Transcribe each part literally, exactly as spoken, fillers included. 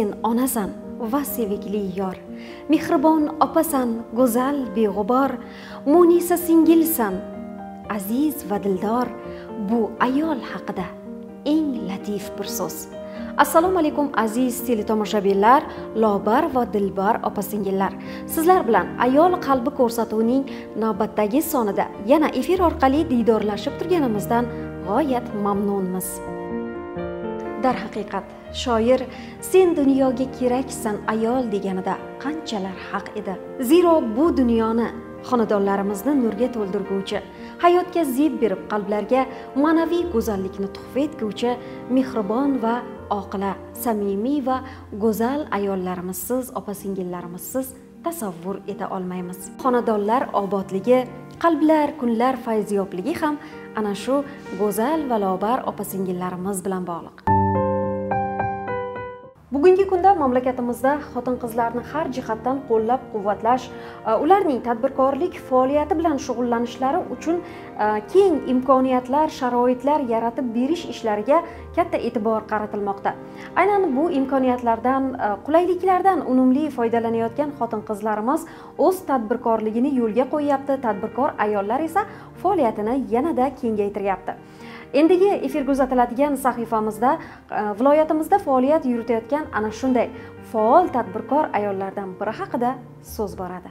sen onasan va sevikli yor, mehribon opasan, go'zal beg'ubor, Munisa singilsan, aziz va dildor, bu ayol haqida eng latif bir so'z. Assalomu alaykum aziz teletomoshabinlar, lobar va dilbar opa-singillar. Sizlar bilan ayol qalbi ko'rsatuvining navbatdagi sonida yana efir orqali diydorlashib turganimizdan g'oyat mamnunmiz. Darhaqiqat, shoir sen dunyoga keraksan ayol deganida qanchalar haq edi. Zero bu dunyoni, xonadonlarimizni nurga to'ldirguvchi, hayotga zeb berib qalblarga ma'naviy go'zallikni tuhfa etguvchi mehribon va oqila, samimiy va go'zal ayollarimizsiz, opa-singillarimizsiz tasavvur eta olmaymiz. Xonadonlar obodligi, qalblar, kunlar fayziyobligi ham ana shu go'zal va lobar opa-singillarimiz bilan bog'liq. Bugungi kunda mamlakatimizda xotin-qizlarni har jihatdan qo'llab-quvvatlash, ularning tadbirkorlik faoliyati bilan shug'ullanishlari uchun keng imkoniyatlar, sharoitlar yaratib berish ishlariga katta e'tibor qaratilmoqda. Aynan bu imkoniyatlardan, qulayliklardan unumli foydalanayotgan xotin-qizlarimiz o'z tadbirkorligini yo'lga qo'yyapti, tadbirkor ayollar esa faoliyatini yanada kengaytiryapti. Endigi efirga uzatiladigan sahifamizda viloyatimizda faoliyat yuritayotgan ana shunday faol tadbirkor ayollardan biri haqida so'z boradi.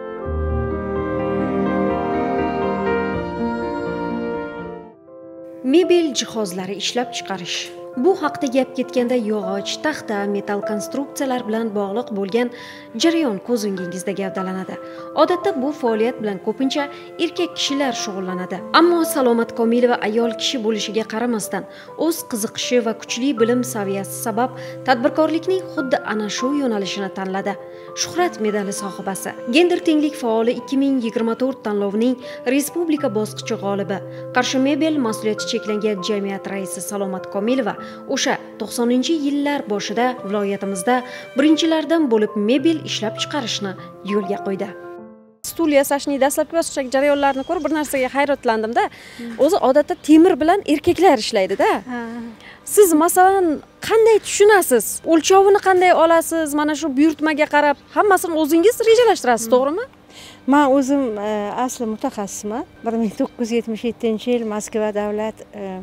Mebel jihozlari ishlab chiqarish. Bu haqda gap ketganda yog'och, taxta, metal konstruksiyalar bilan bog'liq bo'lgan jarayon ko'z o'ngingizda gavdalanadi. Odatda bu faoliyat bilan ko'pincha erkak kishilar shug'ullanadi. Ammo Salomat Komilova ayol kishi bo'lishiga qaramasdan, o'z qiziqishi va kuchli bilim saviyasi sabab tadbirkorlikning xuddi ana shu yo'nalishini tanladi. Shuhrat medali sohibasi, gender tenglik faoli ikki ming yigirma to'rt tanlovining respublika bosqichi g'olibi, Qarshi Mebel mas'uliyati cheklangan jamiyat raisi Salomat Komilova o'sha to'qsoninchi yillar boshida viloyatimizda birinchilardan bo'lib mebel ishlab chiqarishni yo'lga qo'ydi. Stul yasashning dastlabki bosqich jarayonlarini ko'rib bir narsaga hayratlandim-da. O'zi odatda temir bilan erkaklar ishlaydi-da. Siz masalan qanday tushunasiz? O'lchovini qanday olasiz? Mana shu buyurtmaga qarab hammasini o'zingiz rejalashtirasiz, to'g'rimi? Men o'zim asli mutaxassisman. bir ming to'qqiz yuz yetmish yettinchi yil Moskva davlat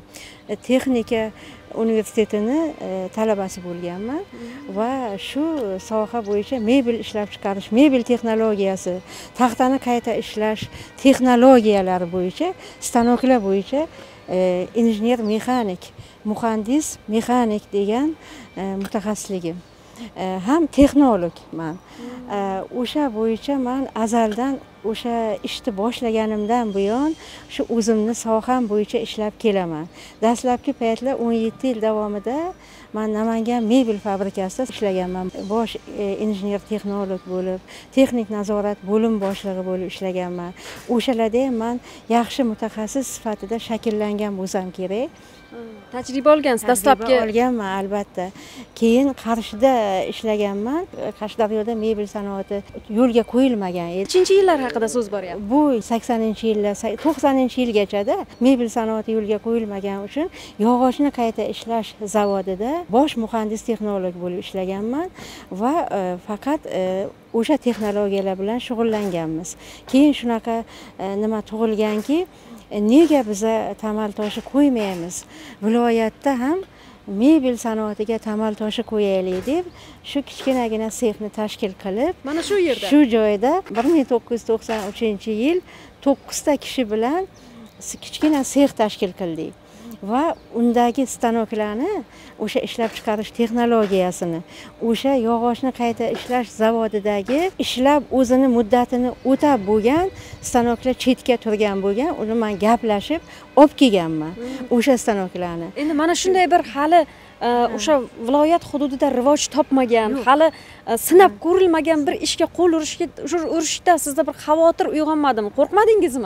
texnika universitetini talabasi bo'lganman va shu soha bo'yicha mebel ishlab chiqarish, mebel texnologiyasi, taxtani qayta ishlash texnologiyalari bo'yicha, stanoklar bo'yicha injener mexanik, muhandis mexanik degan mutaxassisligim. Ham texnologman. O'sha bo'yicha men azaldan o'sha ishni boshlaganimdan buyon shu o'zimni soham bo'yicha ishlab kelaman. Dastlabki paytlar o'n yetti yil davomida men Namangan mebel fabrikasida ishlaganman. Bosh injener texnolog bo'lib, texnik nazorat bo'lim boshlig'i bo'lib ishlaganman. O'shalarda ham men yaxshi mutaxassis sifatida shakllangan bo'lsam kerak. Tajriba olgansiz dastlabki? Olganman albatta. Keyin Qarshida ishlaganman. Qashqadaryoda mebel sanoati yo'lga qo'yilmagan edi. Nechinchi yillar haqida so'z boryapti? Bu saksoninchi yillar, to'qsoninchi yilgachada mebel sanoati yo'lga qo'yilmagan uchun yog'ochni qayta ishlash zavodida bosh muhandis texnolog bo'lib ishlaganman va faqat o'sha texnologiyalar bilan shug'ullanganmiz. Keyin shunaqa nima tug'ilganki, nega biza tamal toshi qo'ymaymiz? Viloyatda ham mebel sanoatiga tamal toshi qo'yaylik deb shu kichkinagina sexni tashkil qilib, mana shu yerda, shu joyda bir ming to'qqiz yuz to'qson uchinchi yil to'qqizta kishi bilan kichkina sex tashkil qildik va undagi stanoklarni, o'sha ishlab chiqarish texnologiyasini, o'sha yog'ochni qayta ishlash zavodidagi ishlab o'zini muddatini o'tab bo'lgan stanoklar chetga turgan bo'lgan, uni men gaplashib olib kelganman o'sha stanoklarni. Endi mana shunday bir hali o'sha viloyat hududida rivoj topmagan, hali sinab ko'rilmagan bir ishga qo'l urishga urishda sizda bir xavotir uyg'onmadimi? Qo'rqmadingizmi?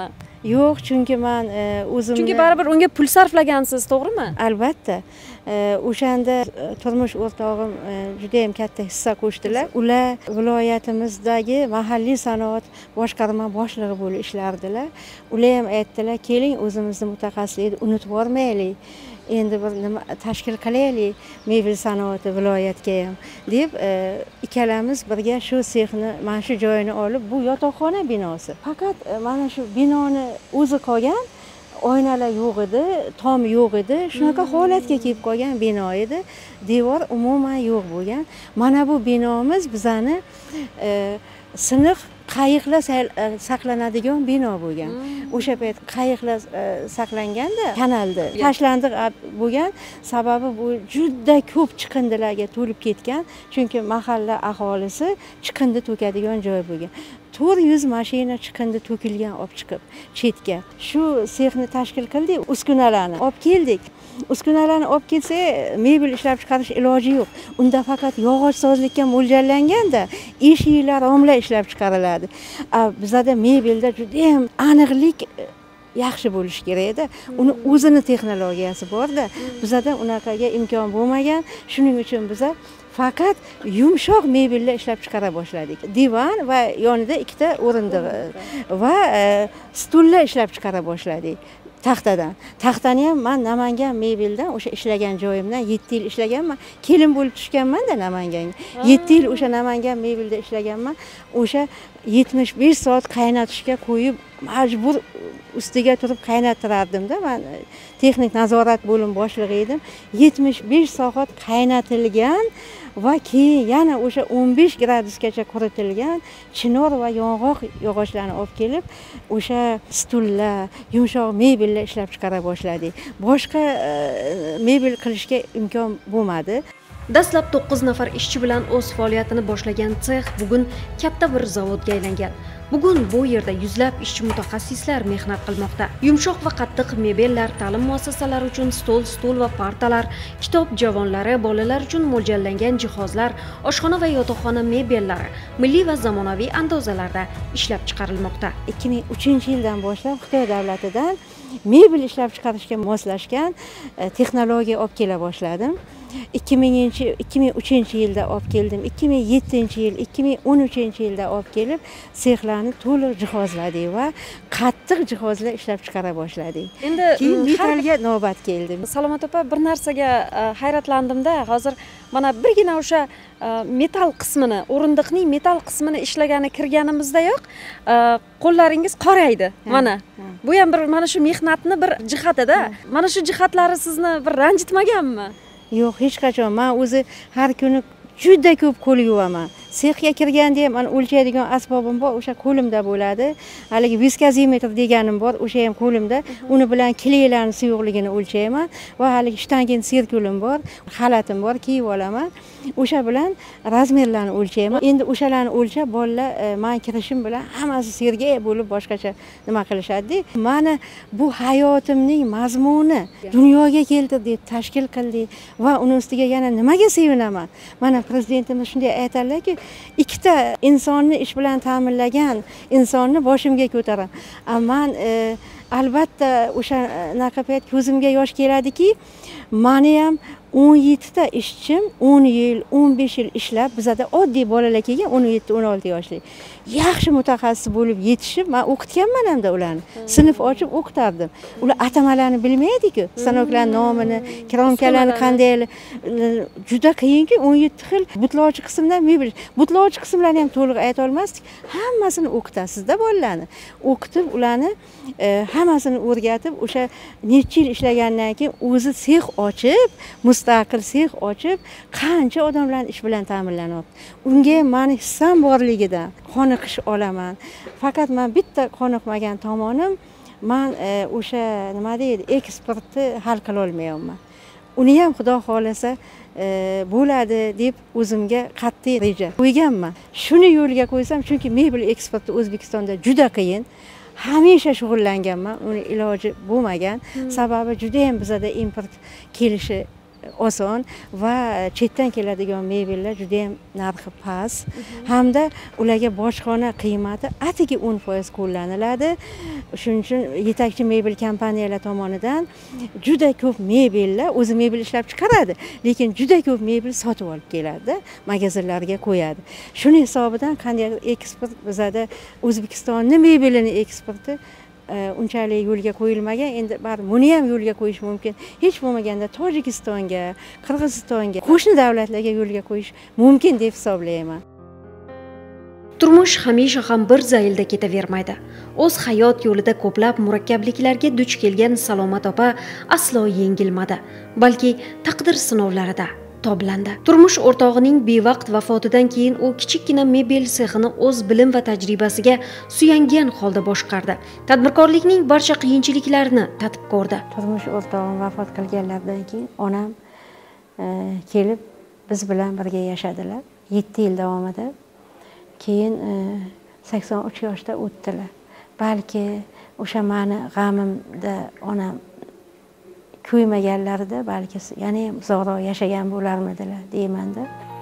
yo'q, chunki men o'zimni chunki baribir unga pul sarflagansiz, to'g'rimi? Albatta. O'shanda turmush o'rtog'im juda ham katta hissa qo'shdilar. Ular viloyatimizdagi mahalliy sanoat boshqarma boshlig'i bo'lib ishlardilar. Ular ham aytdilar, keling o'zimizni mutaxassislikni unutib yormaylik. Endi bir nima tashkil qilaylik mebel sanoati viloyatga ham deb ikkalamiz birga shu sexni mana shu joyini olib, bu yotoqxona binosi. Faqat mana shu binoni o'zi qolgan, oynalar yo'q edi, tom yo'q edi, shunaqa holatga kelib qolgan bino edi. Devor umuman yo'q bo'lgan. Mana bu binomiz bizani siniq qayiqlar saqlanadigan bino bo'lgan. O'sha payt qayiqlar saqlanganda kanalda tashlandiq bo'lgan, sababi bu juda ko'p chiqindilarga to'lib ketgan, chunki mahalla aholisi chiqindi to'kadigan joy bo'lgan. to'rt yuz mashina chiqindi to'kilgan olib chiqib chetga. Shu sexni tashkil qildik, uskunalarni olib keldik. Uskunalarni olib kelsa, mebel ishlab chiqarish iloji yo'q. Unda faqat yog'och sozlikka mo'ljallanganda eshiklar, romlar ishlab chiqariladi. Bizda mebelda juda ham aniqlik yaxshi bo'lishi kerak edi. Uni o'zini texnologiyasi bor-da. Bizda unaqaga imkon bo'lmagan. Shuning uchun biz faqat yumshoq mebellar ishlab chiqara boshladik. Divan va yonida ikkita o'rindiq va stullar ishlab chiqara boshladik. Taxtadan. Taxtani ham men Namangan mebeldan o'sha ishlagan joyimdan yetti yil ishlaganman. Kelin bo'lib tushganman-da Namanganga. yetti yil o'sha Namangan mebelda ishlaganman. O'sha yetmish besh soat qaynatishga qo'yib, majbur ustiga turib qaynattirardim-da. Men texnik nazorat bo'lim boshlig'i edim. yetmish besh soat qaynatilgan va keyin yana o'sha o'n besh gradusgacha quritilgan chinor va yong'oq yog'ochlarini olib kelib, o'sha stullar, yumshoq mebellar ishlab chiqara boshladik. Boshqa mebel qilishga imkon bo'lmadi. Dastlab to'qqiz nafar ishchi bilan o'z faoliyatini boshlagan sex bugun katta bir zavodga aylangan. Bugun bu yerda yuzlab ishchi mutaxassislar mehnat qilmoqda. Yumshoq va qattiq mebellar, ta'lim muassasalari uchun stol, stul va partalar, kitob javonlari, bolalar uchun mo'ljallangan jihozlar, oshxona va yotoqxona mebellari milliy va zamonaviy andozalarda ishlab chiqarilmoqda. ikki ming uchinchi yildan boshlab Xitoy davlatidan mebel ishlab chiqarishga moslashgan texnologiya olib kela boshladim. ikki ming uchinchi yilda olib keldim. ikki ming yettinchi yil, ikki ming o'n uchinchi yilda olib kelib, sexlarni to'liq jihozladik va qattiq jihozlar ishlab chiqara boshladik. Endi keyin metalga navbat keldi. Salomat opa, bir narsaga hayratlandimda. Hozir mana birgina o'sha metal qismini, o'rindiqning metal qismini ishlagani kirganimizdayoq qo'llaringiz qoraydi. Mana bu ham bir mana shu mehnatni bir jihati-da. Mana shu jihatlari sizni bir ranjitmaganmi? Yo'q, hech qachon. Men o'zi har kuni juda ko'p qo'l yuvaman. Sexga kirganda ham men o'lchaydigan asbobim bor, o'sha qo'limda bo'ladi. Haligi viskazimetr deganim bor, o'sha ham qo'limda. Uni bilan kileylarning suyuqligini o'lchayman va haligi shtangin sirkulim bor, xalatim bor, kiyib olaman. O'sha bilan razmerlarni o'lchayman. Endi o'shalarni o'lchab bolalar men kirishim bilan hammasi sergay bo'lib boshqacha nima qilishadi. Mana bu hayotimning mazmuni. Dunyoga keltirdik, tashkil qildik va uni ustiga yana nimaga sevinaman? Mana prezidentimiz shunday aytadilar-ki, ikkita insonni ish bilan ta'minlagan insonni boshimga ko'taraman. Men albatta o'sha naqa payt ko'zimga yosh keladiki, meni ham o'n yettita ishchim o'n yil, o'n besh yil ishlab, bizada oddiy bolalar kelgan o'n yetti o'n olti yoshli. Yaxshi mutaxassis bo'lib yetishib, men o'qitganman hamda ularni. Sinf ochib o'qitardim. Ular atamalarni bilmaydi-ku, stanoklar nomini, kromkalarni qanday, juda qiyinki, o'n yetti xil butlovchi qismdan mebel. Butlovchi qismlarni ham to'liq ayta olmasdik. Hammasini o'qitasizda bolalarni. O'qitib, ularni hammasini o'rgatib, o'sha necha yil ishlagandan keyin o'zi sex ochib, mustaqil sex ochib, qancha odamlarni ish bilan ta'minlanyapti. Unga meni hissam borligidan qoniqish olaman. Faqat men bitta qoniqmagan tomonim, men o'sha nima deydi, eksportni hal qila olmayapman. Uni ham xudo xolasa bo'ladi deb o'zimga qat'iy reja qo'yganman. Shuni yo'lga qo'ysam, chunki mebel eksporti O'zbekistonda juda qiyin. Hamisha shug'ullanganman, uni iloji bo'lmagan. Sababi juda ham bizada import kelishi oson va chetdan keladigan mebellar juda ham narxi past hamda ularga bojxona qiymati atigi o'n foiz qo'llaniladi. Shuning uchun yetakchi mebel kompaniyalar tomonidan juda ko'p mebellar o'zi mebel ishlab chiqaradi, lekin juda ko'p mebel sotib olib keladi, magazinlarga qo'yadi. Shuning hisobidan qanday eksport bizada O'zbekistonning mebelini eksporti unchalik yo'lga qo'yilmagan. Endi baribir buni ham yo'lga qo'yish mumkin. Hech bo'lmaganda Tojikistonga, Qirg'izistonga, qo'shni davlatlarga yo'lga qo'yish mumkin deb hisoblayman. Turmush hamisha ham bir zaylda ketavermaydi. O'z hayot yo'lida ko'plab murakkabliklarga duch kelgan Salomat opa aslo yengilmadi, balki taqdir sinovlarida toblandi. Turmush o'rtog'ining bevaqt vafotidan keyin u kichikkina mebel sexini o'z bilim va tajribasiga suyangan holda boshqardi. Tadbirkorlikning barcha qiyinchiliklarini tatib ko'rdi. Turmush o'rtog'im vafot qilganlaridan keyin onam kelib biz bilan birga yashadilar yetti yil davomida. Keyin sakson uch yoshda o'tdilar. Balki o'sha meni g'amimda onam kuymaganlarida balki yana ham uzoqroq yashagan bo'larmidilar deymanda.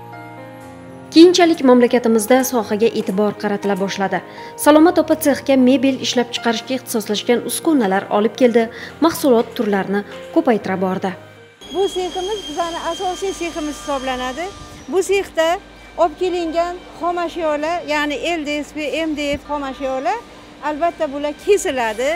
Keyinchalik mamlakatimizda sohaga e'tibor qaratila boshladi. Salomat opa sexga mebel ishlab chiqarishga ixtisoslashgan uskunalar olib keldi, mahsulot turlarini ko'paytira bordi. Bu seximiz bizning asosiy seximiz hisoblanadi. Bu sexda olib kelingan xom ashyolar, ya'ni L D S P, M D F xom ashyolar albatta bular kesiladi,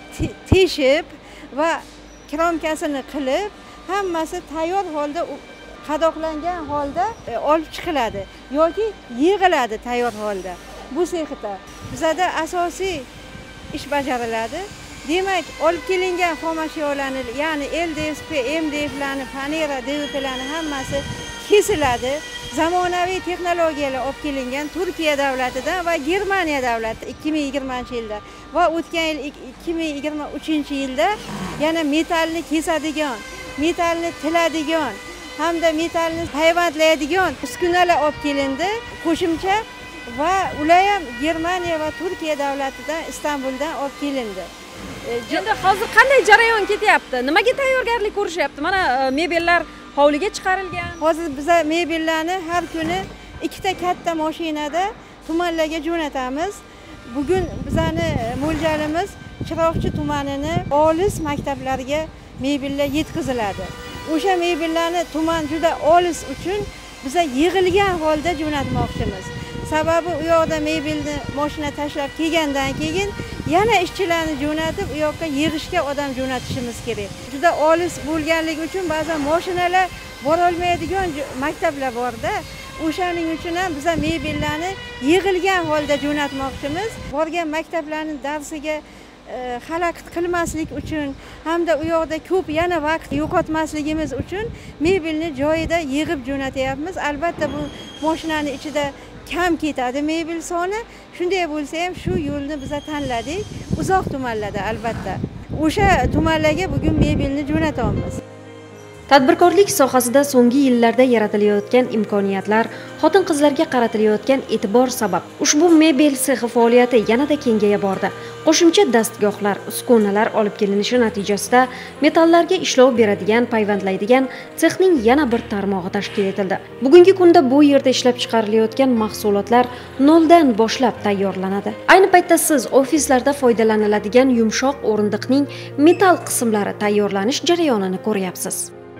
teshib va kromkasini qilib, hammasi tayyor holda qadoqlangan holda olib chiqiladi yoki yig'iladi tayyor holda. Bu sexda bizada asosiy ish bajariladi. Demak, olib kelingan xom ashyolarni, ya'ni L D S P, M D F'larni, panera, D V P'larni hammasi kesiladi. Zamonaviy texnologiyalar olib kelingan Turkiya davlatidan va Germaniya davlati ikki ming yigirmanchi yilda va o'tgan yil ikki ming yigirma uchinchi yilda yana metallni kesadigan, metallni tiladigan hamda metallni payvandlaydigan uskunalar olib kelindi qo'shimcha va ular ham Germaniya va Turkiya davlatidan, Istanbuldan olib kelindi. Endi hozir qanday jarayon ketyapti? Nimaga tayyorgarlik ko'rishyapti? Mana mebellar hovliga chiqarilgan. Hozir biz mebellarni har kuni ikkita katta mashinada tumanlarga jo'natamiz. Bugun bizani mo'ljalimiz Chiroqchi tumanini olis maktablarga mebellar yetkaziladi. O'sha mebellarni tuman juda olis uchun biz yig'ilgan holda jo'natmoqchimiz. Sababi u yoqda mebelni mashina tashlab kelgandan keyin yana ishchilarni jo'natib u yoqqa yig'ishga odam jo'natishimiz kerak. Juda olis bo'lganligi uchun ba'zan mashinalar bora olmaydigan maktablar borda. O'shaning uchun ham biz mebellarni yig'ilgan holda jo'natmoqchimiz. Borgan maktablarning darsiga xalaqit qilmaslik uchun hamda u yoqda ko'p yana vaqt yo'qotmasligimiz uchun mebelni joyida yig'ib jo'natyapmiz. Albatta bu mashinaning ichida kam ketadi mebel soni. Shunday bo'lsa ham shu yo'lni biz tanladik. Uzoq tumanlarda albatta. O'sha tumanlarga bugun mebelni jo'natamiz. Tadbirkorlik sohasida so'nggi yillarda yaratilayotgan imkoniyatlar, xotin-qizlarga qaratilayotgan e'tibor sabab ushbu mebel sexi faoliyati yanada kengaya bordi. Qo'shimcha dastgohlar, uskunalar olib kelinishi natijasida metallarga ishlov beradigan, payvandlaydigan sexning yana bir tarmog'i tashkil etildi. Bugungi kunda bu yerda ishlab chiqarilayotgan mahsulotlar noldan boshlab tayyorlanadi. Ayni paytda siz ofislarda foydalaniladigan yumshoq o'rindiqning metal qismlari tayyorlanish jarayonini ko'ryapsiz.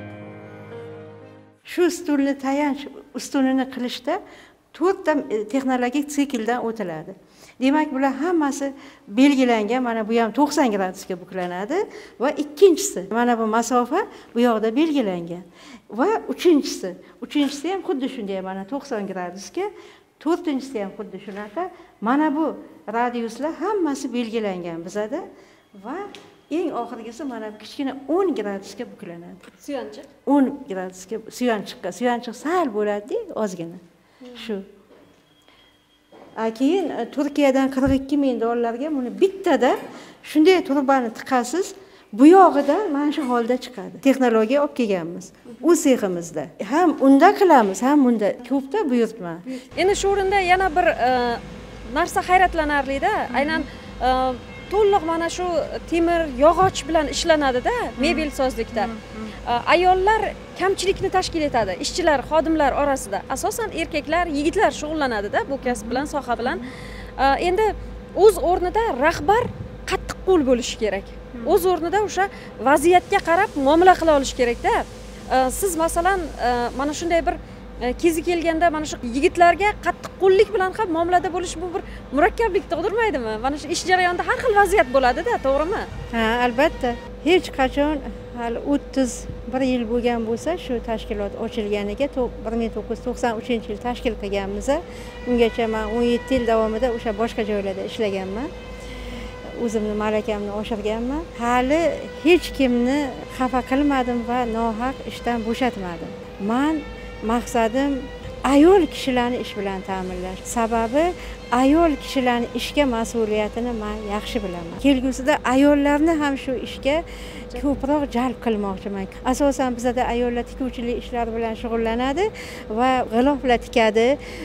Shu stulni tayanch ustunini qilishda to'rtta texnologik sikldan o'tiladi. Demak, bular hammasi belgilangan. Mana bu ham to'qson gradusga buklanadi va ikkinchisi mana bu masofa bu yoqda belgilangan. Va uchinchisi, uchinchisi ham xuddi shunday mana to'qson gradusga, to'rtinchisi ham xuddi shunaqa. Mana bu radiuslar hammasi belgilangan bizada va eng oxirgisi mana kichkina o'n gradusga buklanadi. Suyanchiq. o'n gradusga suyanchiqqa, suyanchiq sal bo'ladi, ozgina. Shu. Keyin Turkiyadan qirq ikki ming dollarga buni bittada shunday turbani tiqasiz, bu yog'idan mana shu holda chiqadi. Texnologiya olib kelganmiz. U seximizda. Ham unda qilamiz, ham bunda. Ko'pda buyurtma. Endi shu o'rinda yana bir narsa hayratlanarli-da, aynan to'liq mana shu temir, yog'och bilan ishlanadi-da, mebel sozlikda. Ayollar kamchilikni tashkil etadi, ishchilar, xodimlar orasida. Asosan erkaklar, yigitlar shug'ullanadi-da bu kasb bilan, soha bilan. Endi o'z o'rnida rahbar qattiq qo'l bo'lishi kerak. O'z o'rnida o'sha vaziyatga qarab muomala qila olish kerak-da. Siz masalan mana shunday bir kezi kelganda mana shu yigitlarga qattiq qo'llik bilan ham muomalada bo'lish bu bir murakkablik tug'dirmaydimi? Mana shu ish jarayonida har xil vaziyat bo'ladi-da, to'g'rimi? Ha, albatta. Hech qachon hali o'ttiz bir yil bo'lgan bo'lsa, shu tashkilot ochilganiga bir ming to'qqiz yuz to'qson uchinchi yil tashkil qilganmiz. Ungacha men o'n yetti yil davomida o'sha boshqa joylarda ishlaganman. O'zimni malakamni oshirganman. Hali hech kimni xafa qilmadim va nohaq ishdan bo'shatmadim. Men maqsadim ayol kishilarni ish bilan ta'minlash. Sababi ayol kishilarni ishga mas'uliyatini men yaxshi bilaman. Kelgusida ayollarni ham shu ishga ko'proq jalb qilmoqchiman. Asosan bizda ayollar tikuvchilik ishlari bilan shug'ullanadi va g'iloflar tikadi,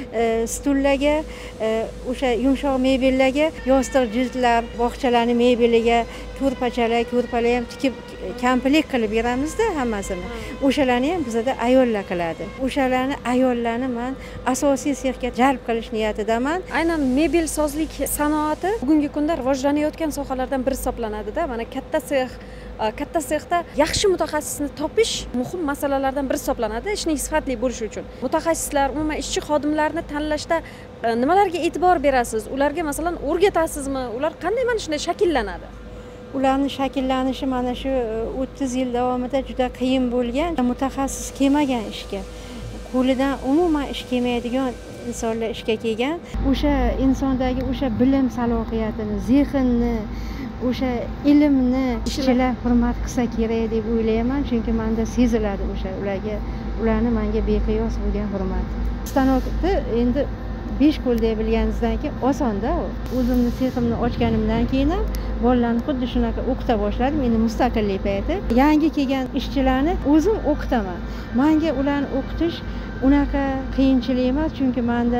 stullarga, o'sha yumshoq mebellarga, yostiq jildlar, bog'chalarning mebeliga, ko'rpachalar, ko'rpalar ham tikib komplekt qilib beramizda hammasini. O'shalarni ham bizda ayollar qiladi. O'shalarni ayollarni men asosiy sexga jalb qilish niyatidaman. Aynan mebel sozlik sanoati bugungi kunda rivojlanayotgan sohalardan biri hisoblanadi-da. Mana katta sex katta sexda yaxshi mutaxassisni topish muhim masalalardan biri hisoblanadi ishning sifatli bo'lishi uchun. Mutaxassislar, umuman ishchi xodimlarni tanlashda nimalarga e'tibor berasiz? Ularga masalan o'rgatasizmi? Ular qanday mana shunday shakllanadi? Ularning shakllanishi mana shu o'ttiz yil davomida juda qiyin bo'lgan, mutaxassis kelmagan ishga, qo'lidan umuman ish kelmaydigan insonlar ishga kelgan. O'sha insondagi o'sha bilim salohiyatini, zehnni, o'sha ilmni ishchilar hurmat qilsa kerak deb o'ylayman, chunki menda seziladi o'sha ularga, ularni menga beqiyos bo'lgan hurmat. Stanokni endi besh qo'l deb bilganingizdan keyin osonda u. O'zimni seximni ochganimdan keyin ham bolalarni xuddi shunaqa o'qita boshladim. Endi mustaqillik payti yangi kelgan ishchilarni o'zim o'qitaman. Menga ularni o'qitish unaqa qiyinchilik emas, chunki menda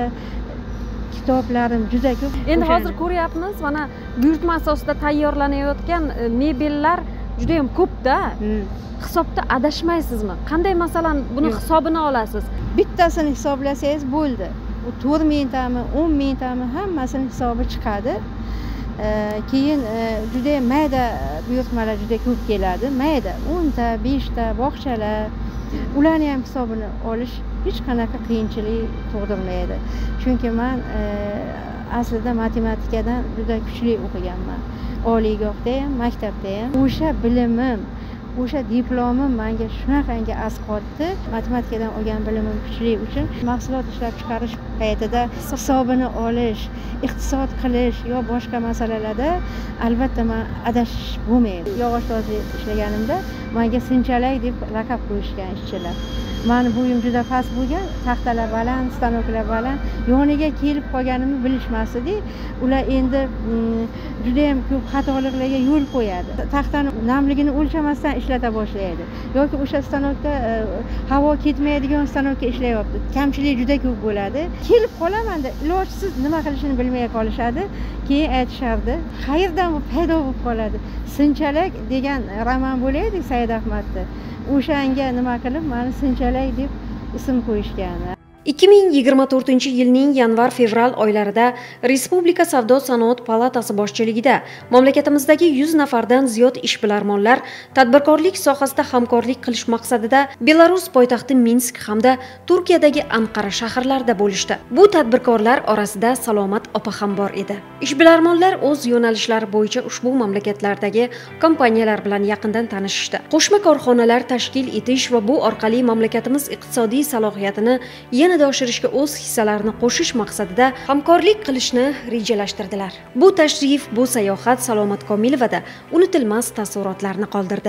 kitoblarim juda ko'p. Endi hozir ko'ryapmiz, mana buyurtma asosida tayyorlanayotgan mebellar juda ham ko'p-da. Hisobda adashmaysizmi? Qanday masalan buni hisobini olasiz? Bittasini hisoblasangiz bo'ldi. U to'rt mingtami, o'n mingtami hammasini hisobi chiqadi. Keyin juda mayda buyurtmalar juda ko'p keladi. Mayda o'nta, beshta bog'chalar. Ularni ham hisobini olish hech qanaqa qiyinchilik tug'dirmaydi. Chunki men aslida matematikadan juda kuchli o'qiganman. Oliygohda ham, maktabda ham. O'sha bilimim, o'sha diplomim menga shunaqangi asqotdi. Matematikadan olgan bilimim kuchli uchun mahsulot ishlab chiqarish paytida hisobini olish, iqtisod qilish yo boshqa masalalarda albatta men adashish bo'lmaydi. Yog'och sozlik ishlaganimda menga sinchalak deb laqab qo'yishgan ishchilar. Meni bo'yim juda past bo'lgan, taxtalar baland, stanoklar baland, yoniga kelib qolganimni bilishmasdi. Ular endi juda ham ko'p xatoliklarga yo'l qo'yadi. Taxtani namligini o'lchamasdan ishlata boshlaydi. Yoki o'sha stanokda havo ketmaydigan stanokka ishlayapti. Kamchilik juda ko'p bo'ladi. Kelib qolamanda ilojsiz nima qilishini bilmay qolishadi. Keyin aytishardi, qayerdan bu paydo bo'lib qoladi? Sinchalak degan roman bo'laydi Said Ahmadda. O'shanga nima qilib meni sinchalak deb ism qo'yishgan. ikki ming yigirma to'rtinchi yilning yanvar-fevral oylarida Respublika Savdo-sanoat palatasi boshchiligida mamlakatimizdagi yuz nafardan ziyod ishbilarmonlar tadbirkorlik sohasida hamkorlik qilish maqsadida Belarus poytaxti Minsk hamda Turkiyadagi Anqara shaharlarida bo'lishdi. Bu tadbirkorlar orasida Salomat opa ham bor edi. Ishbilarmonlar o'z yo'nalishlari bo'yicha ushbu mamlakatlardagi kompaniyalar bilan yaqindan tanishishdi. Qo'shma korxonalar tashkil etish va bu orqali mamlakatimiz iqtisodiy salohiyatini yana oshirishga o'z hissalarini qo'shish maqsadida hamkorlik qilishni rejalashtirdilar. Bu tashrif, bu sayohat Salomat Komilовada unutilmas taassurotlarni qoldirdi.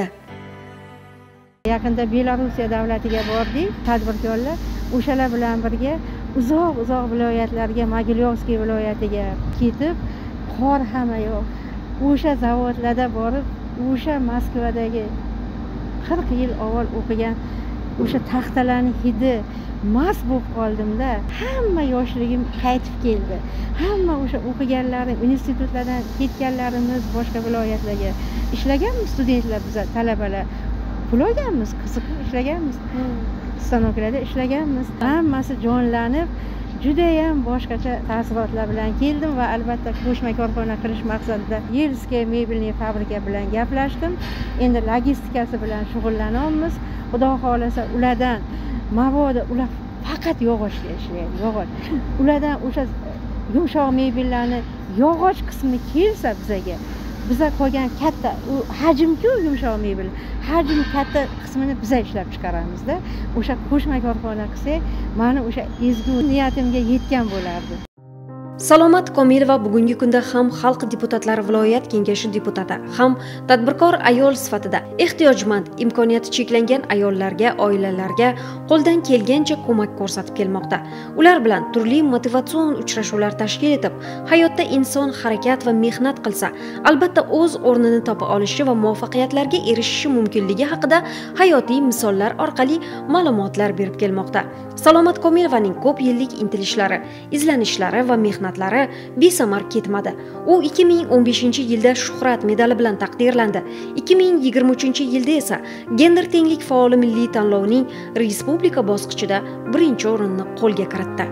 Yaqinda Belorussiya davlatiga bordik, tadbirkorlar o'shalar bilan birga uzoq-uzoq viloyatlarga, Mogilyovskiy viloyatiga ketib, qor hamma yo'q. O'sha zavodlarda borib, o'sha Moskvadagi qirq yil avval o'qigan o'sha taxtalarni hidi mast bo'lib qoldimda, hamma yoshligim qaytib keldi. Hamma o'sha o'qiganlarim, institutlardan ketganlarimiz boshqa viloyatlarga ishlaganmiz, studentlar, biz talabalar pul olganmiz, qiziq ishlaganmiz. Stanoklarda ishlaganmiz. Hammasi jonlanib, juda ham boshqacha taassurotlar bilan keldim va albatta qo'shma korxona qilish maqsadida Yelskiy mebelniy fabrika bilan gaplashdim. Endi logistikasi bilan shug'ullanamiz. Xudo xolasa ulardan mabodo ular faqat yog'ochga ishlaydi, yog'och. Ulardan o'sha yumshoq mebellarni yog'och qismi kelsa bizaga, biza qolgan katta u hajm-ku yumshoq mebel. Hajm katta qismini biza ishlab chiqaramizda. O'sha qo'shma korxona qilsak, meni o'sha ezgu niyatimga yetgan bo'lardi. Salomat Komilova bugungi kunda ham xalq deputatlari viloyat kengashi deputati, ham tadbirkor ayol sifatida ehtiyojmand, imkoniyati cheklangan ayollarga, oilalarga qo'ldan kelgancha ko'mak ko'rsatib kelmoqda. Ular bilan turli motivatsion uchrashuvlar tashkil etib, hayotda inson harakat va mehnat qilsa, albatta o'z o'rnini topa olishi va muvaffaqiyatlarga erishishi mumkinligi haqida hayotiy misollar orqali ma'lumotlar berib kelmoqda. Salomat Komilovaning ko'p yillik intilishlari, izlanishlari va mehnatlari besamar ketmadi. U ikki ming o'n beshinchi yilda Shuhrat medali bilan taqdirlandi. ikki ming yigirma uchinchi yilda esa Gender tenglik faoli milliy tanlovining respublika bosqichida birinchi o'rinni qo'lga kiritdi.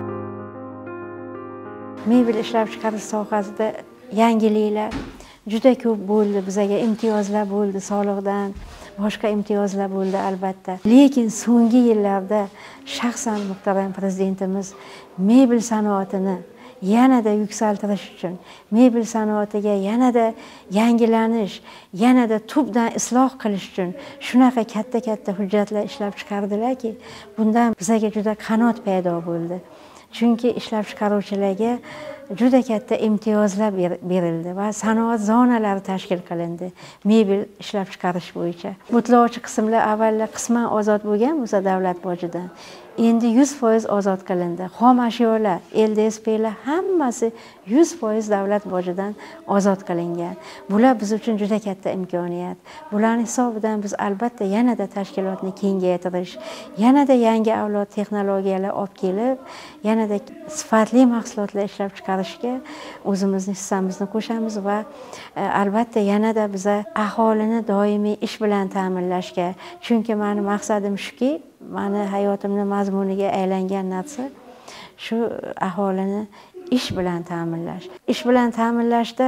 Mebel ishlab chiqarish sohasida yangiliklar juda ko'p bo'ldi, bizaga imtiyozlar bo'ldi, soliqdan boshqa imtiyozlar bo'ldi albatta. Lekin so'nggi yillarda shaxsan muhtaram prezidentimiz mebel sanoatini yanada yuksaltirish uchun, mebel sanoatiga yanada yangilanish, yanada tubdan isloh qilish uchun shunaqa katta-katta hujjatlar ishlab chiqardilarki, bundan bizaga juda qanot paydo bo'ldi. Chunki ishlab chiqaruvchilarga juda katta imtiyozlar berildi va sanoat zonalari tashkil qilindi mebel ishlab chiqarish bo'yicha. Mutlovchi qismlar avvallar qisman ozod bo'lgan bo'lsa davlat bojidan, endi yuz foiz ozod qilindi. Xom ashyolar, L D S P'lar hammasi yuz foiz davlat bojidan ozod qilingan. Bular biz uchun juda katta imkoniyat. Bularning hisobidan biz albatta yanada tashkilotni kengaytirish, yanada yangi avlod texnologiyalar olib kelib, yanada sifatli mahsulotlar ishlab chiqarishga o'zimizni hissamizni qo'shamiz va albatta yanada biza aholini doimiy ish bilan ta'minlashga, chunki meni maqsadim shuki, meni hayotimning mazmuniga aylangan narsa shu aholini ish bilan ta'minlash. Ish bilan ta'minlashda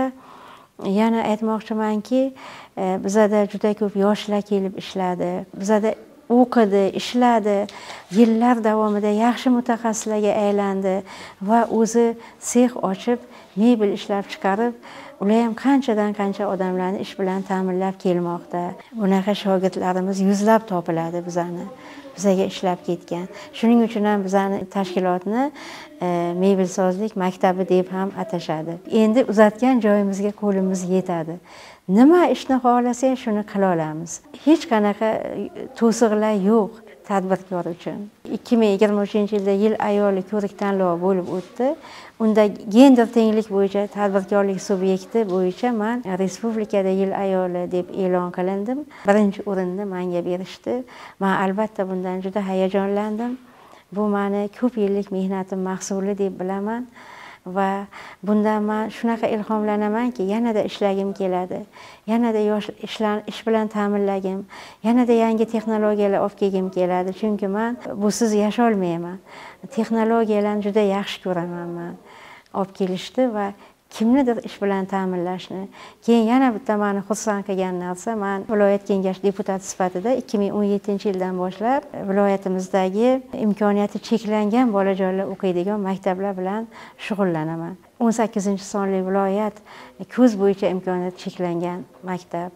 yana aytmoqchimanki, bizada juda ko'p yoshlar kelib ishladi. Bizada o'qidi, ishladi, yillar davomida yaxshi mutaxassislarga aylandi va o'zi sex ochib, mebel ishlab chiqarib, ular ham qanchadan qancha odamlarni ish bilan ta'minlab kelmoqda. Bunaqa shogirdlarimiz yuzlab topiladi bizani. Bizaga ishlab ketgan. Shuning uchun ham bizani tashkilotni e, mebelsozlik maktabi deb ham atashadi. Endi uzatgan joyimizga qo'limiz yetadi. Nima ishni xohlasak shuni qila olamiz. Hech qanaqa to'siqlar yo'q tadbirkor uchun. ikki ming yigirma uchinchi yilda yil ayoli ko'rik tanlovi bo'lib o'tdi. Unda gender tenglik bo'yicha tadbirkorlik subyekti bo'yicha men respublikada yil ayoli deb e'lon qilindim. Birinchi o'rinni menga berishdi. Men albatta bundan juda hayajonlandim. Bu meni ko'p yillik mehnatim mahsuli deb bilaman. Va bundan men shunaqa ilhomlanamanki, yanada ishlagim keladi. Yanada yosh ishlar ish bilan ta'minlagim, yanada yangi texnologiyalar olib kelgim keladi. Chunki men busiz yasha olmayman. Texnologiyalarni juda yaxshi ko'raman men. Olib kelishdi va kimnidir ish bilan ta'minlashni. Keyin yana bitta meni xursand qilgan narsa, men viloyat kengashi deputati sifatida ikki ming o'n yettinchi yildan boshlab viloyatimizdagi imkoniyati cheklangan bolajonlar o'qiydigan maktablar bilan shug'ullanaman. o'n sakkizinchi sonli viloyat ko'z bo'yicha imkoniyati cheklangan maktab.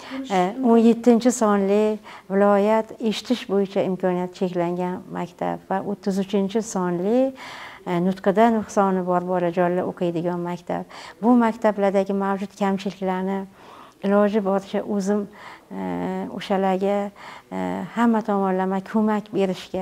o'n yettinchi sonli viloyat eshitish bo'yicha imkoniyati cheklangan maktab va o'ttiz uchinchi sonli nutqida nuqsoni bor bolajonlar o'qiydigan maktab. Bu maktablardagi mavjud kamchiliklarni iloji boricha o'zim o'shalarga hamma tomonlama ko'mak berishga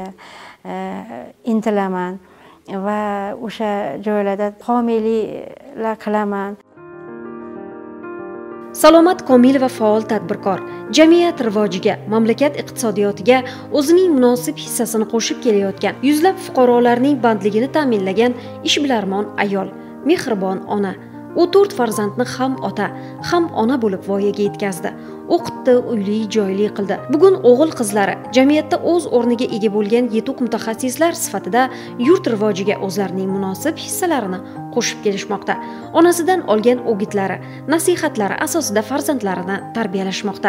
intilaman va o'sha joylarda homiyliklar qilaman. Salomat Komilova faol tadbirkor, jamiyat rivojiga, mamlakat iqtisodiyotiga o'zining munosib hissasini qo'shib kelayotgan, yuzlab fuqarolarning bandligini ta'minlagan ishbilarmon ayol, mehribon ona. U to'rt farzandni ham ota, ham ona bo'lib voyaga yetkazdi. O'qitdi, uyli, joyli qildi. Bugun o'g'il qizlari jamiyatda o'z o'rniga ega bo'lgan yetuk mutaxassislar sifatida yurt rivojiga o'zlarining munosib hissalarini qo'shib kelishmoqda. Onasidan olgan o'gitlari, nasihatlari asosida farzandlarini tarbiyalashmoqda.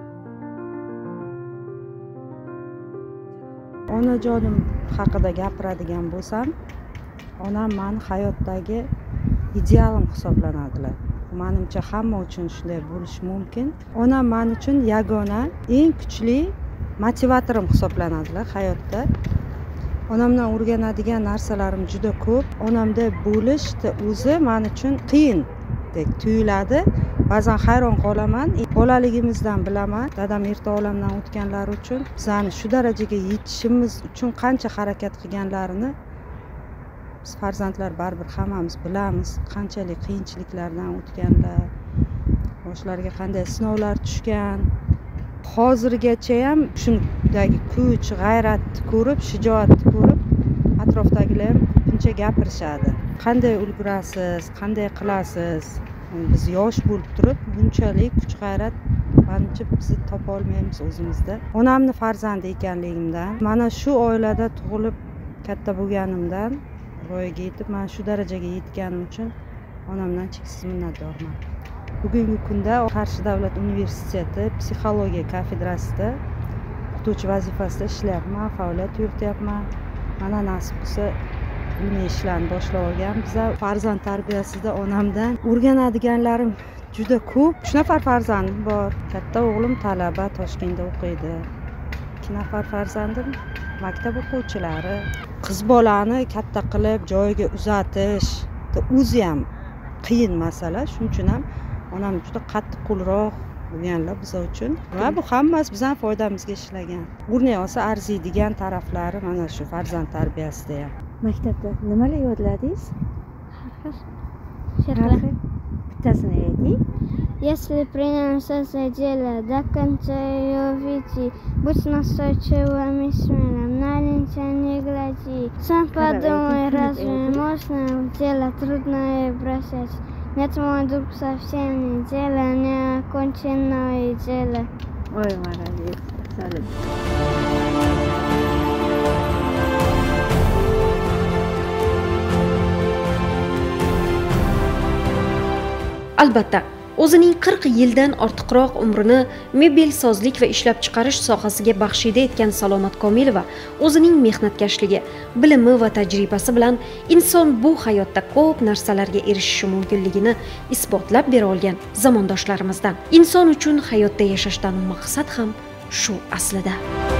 Onajonim haqida gapiradigan bo'lsam, onam meni hayotdagi idealim hisoblanadilar. Menimcha hamma uchun shunday bo'lishi mumkin. Onam men uchun yagona, eng kuchli motivatorim hisoblanadilar hayotda. Onamdan o'rganadigan narsalarim juda ko'p. Onamda bo'lish o'zi men uchun qiyindek tuyuladi. Ba'zan hayron qolaman. Bolaligimizdan bilaman, dadam erta olamdan o'tganlari uchun bizani shu darajaga yetishimiz uchun qancha harakat qilganlarini biz farzandlar baribir hammamiz bilamiz, qanchalik qiyinchiliklardan o'tganlar, boshlariga qanday sinovlar tushgan. Hozirgacha ham shundagi kuch, g'ayratni ko'rib, shijoatni ko'rib, atrofdagilar ham ko'pincha gapirishadi. Qanday ulgurasiz, qanday qilasiz? Biz yosh bo'lib turib, bunchalik kuch, g'ayrat menimcha bizni topa olmaymiz o'zimizda. Onamni farzandi ekanligimdan, mana shu oilada tug'ilib katta bo'lganimdan, voyaga yetib, men shu darajaga yetganim uchun onamdan cheksiz minnatdorman. Bugungi kunda Qarshi davlat universiteti psixologiya kafedrasida o'qituvchi vazifasida ishlayapman, faoliyat yurityapman. Mana nasib bo'lsa, ilmiy ishlarni boshlab olgan. Bizlar farzand tarbiyasida onamdan o'rganadiganlarim juda ko'p. uch nafar farzandim bor. Katta o'g'lim talaba, Toshkentda o'qiydi. ikki nafar farzandim maktab o'quvchilari. Qiz bolani katta qilib joyiga uzatish o'zi ham qiyin masala. Shuning uchun ham onam juda qattiq qo'lroq bo'lganlar biz uchun. Va bu hammasi bizning foydamizga ishlagan. O'rnak olsa arziydigan taraflari mana shu farzand tarbiyasida ham. Maktabda nimalar yodladingiz? Harfi. Bittasini ayting. Если принялся за дело, до конца ее веди. Будь настойчивым и смелым, на лентя не гляди. Сам подумай, разве можно в дело трудное бросать? Нет, мой друг, совсем не дело, не оконченное дело. Ой, молодец, абсолютно. Albatta, o'zining qirq yildan ortiqroq umrini mebelsozlik va ishlab chiqarish sohasiga baxshida etgan Salomat Komilova o'zining mehnatkashligi, bilimi va tajribasi bilan inson bu hayotda ko'p narsalarga erishishi mumkinligini isbotlab bera olgan zamondoshlarimizdan. Inson uchun hayotda yashashdan maqsad ham shu aslida.